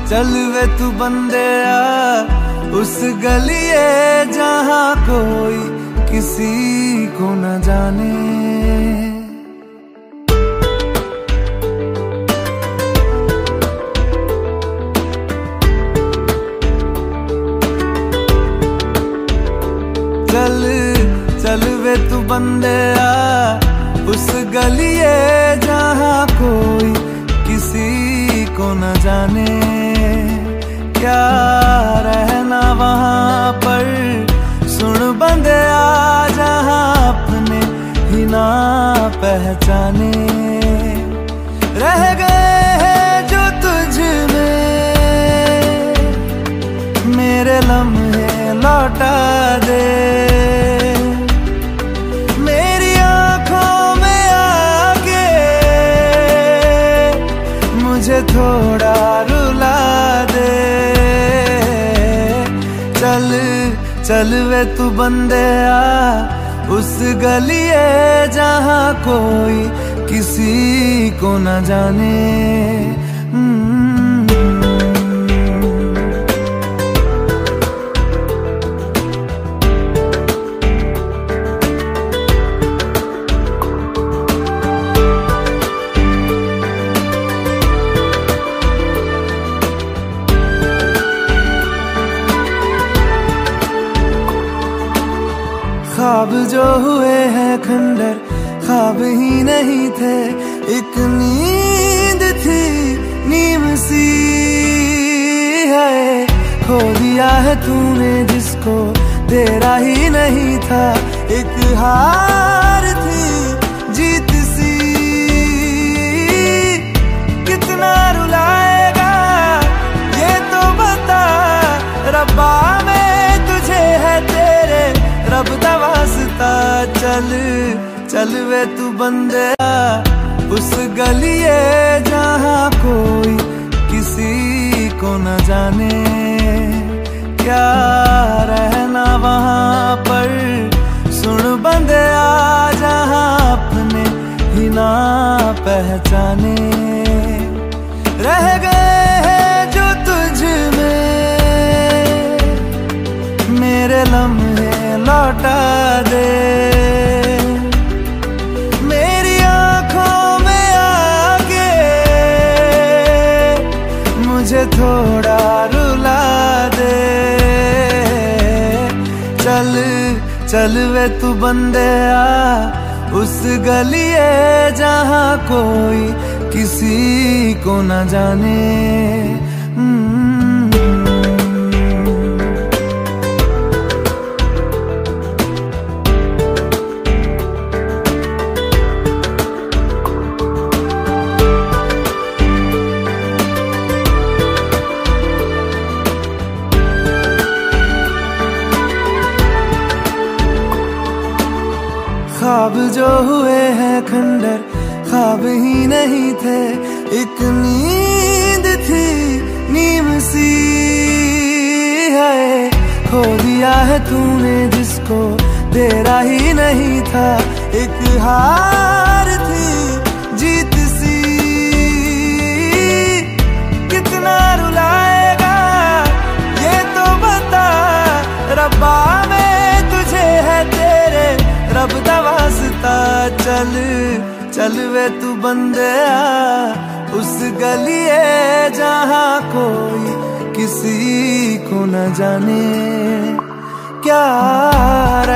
चल वे तू बंदेया उस गलिए जहाँ कोई किसी को न जाने। चल चल वे तू बंदेया उस गलिए जहाँ कोई किसी को न जाने। क्या रहना वहाँ पर सुन बंदेया जहाँ अपने ही ना पहचाने। रह गए हैं जो तुझ में मेरे लम्हे लौटा दे। मेरी आँखों में आके मुझे थोड़ा रुला दे। चल चल वे तू बंदेया उस गलिए जहाँ कोई किसी को न जाने। ख्वाब जो हुए हैं खंडर ख्वाब ही नहीं थे, एक नींद थी नीम सी है। खो दिया है तूने जिसको तेरा ही नहीं था, एक हार थी जीत सी। कितना रुलाएगा ये तो बता रब्बा, में तुझे है तेरे रब दा वास्ता। चल चल वे तू बंदेया उस गलिए जहाँ कोई किसी को न जाने। क्या रहना वहाँ पर सुन बंदेया जहाँ अपने ही ना पहचाने। रह गए हैं जो तुझ में मेरे लम्हे लौटा दे। मेरी आँखों में आके मुझे थोड़ा रुला दे। चल चल वे तू बंदेया उस गलिए जहाँ कोई किसी को न जाने। ख्वाब जो हुए हैं खंडर ख्वाब ही नहीं थे, एक नींद थी नीम सी है। खो दिया है तूने जिसको तेरा ही नहीं था, एक हार थी जीत सी। कितना रुलाएगा ये तो बता रब्बा, में तुझे है तेरे रब दा वास्ता। चल चल वे तू बंदेया उस गलिए जहाँ कोई किसी को न जाने। क्या